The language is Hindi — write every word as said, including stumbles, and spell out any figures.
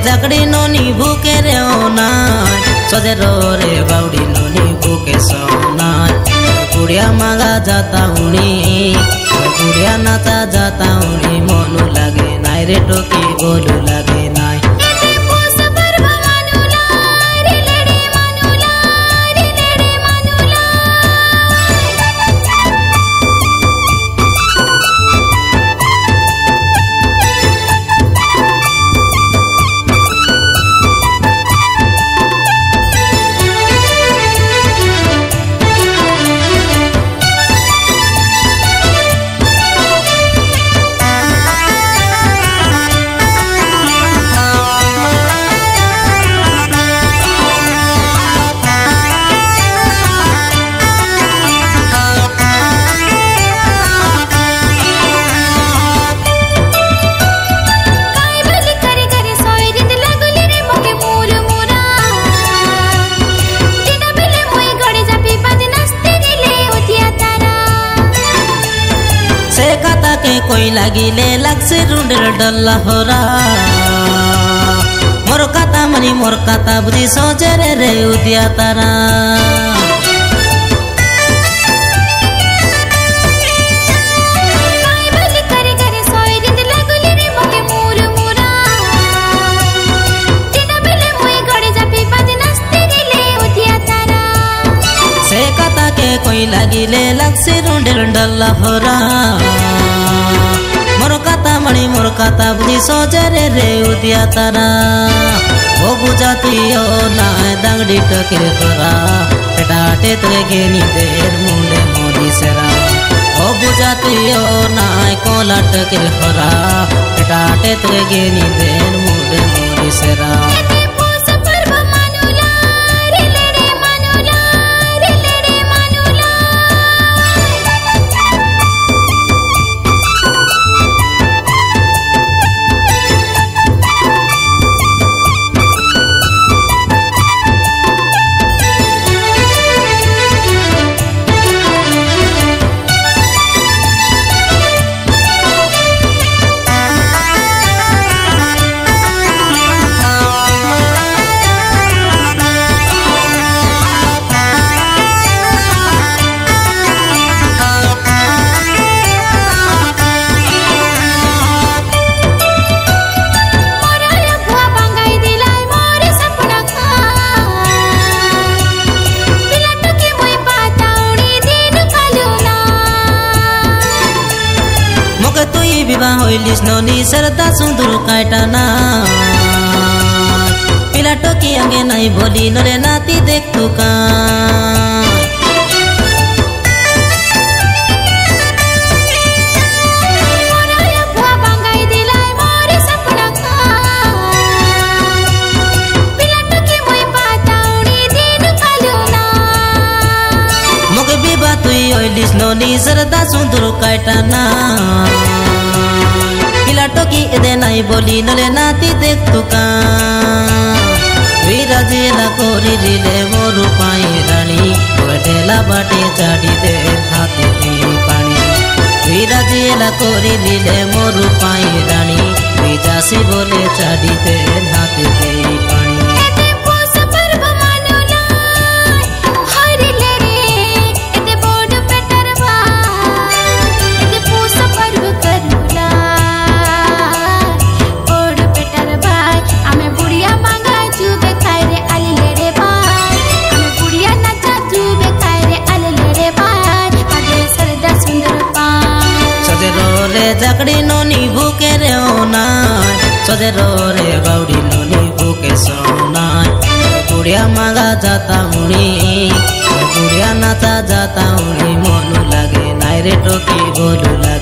जाकड़ी नोनी भूखे रे ओना सजेरो रे बाउडी नोनी भूखे सोना कुड़िया मांगा जाता उनी कुड़िया नाचा जाता उनी मोनू लागे नाय रे टोकी बोलू लागे नाय कोई लागिले लागसे रुंडेर डल्ला होरा मोर काता मनी मोर काता बुझी सोचेरे रे उदिया तारा से काता के कोई लागिले लागसे रुंडेर डल्ला होरा मोर काता मणि मोर काता बुझी सोचेरे रे उदिया तारा ओ बुझातियो ना दांगड़ी टके खरा पेटा टेतरे गेनी देर मुंडे मोदी सेरा ओ बुझातियो ना कोला टके खरा पेटा टेतरे गेनी देर मुंडे मोदी सेरा विवाह होइलिस नोनी सरदा सुंदर काटना पिला टोकी आगे नहीं बोली नरे नाती देख तू का मोके विवाह तुई होइलिस नोनी सरदा सुंदर काटना टोकी एदे नहीं बोली नले नाती देख तू का वीरा जेला कोरी रिले मोरू पाई रानी बटेला बाटे चाड़ी दे हाथे दी पानी वीरा जेला कोरी रिले मोरू पाई रानी विजासी बोले चाड़ी दे हाथे दी पानी जाकड़ी नोनी भूखे रे ओना सजेरो रे बाउडी नोनी भूखे सोना कुड़िया मांगा जाता उनी कुड़िया नाचा जाता उनी मोनू लागे नाय रे टोकी बोलू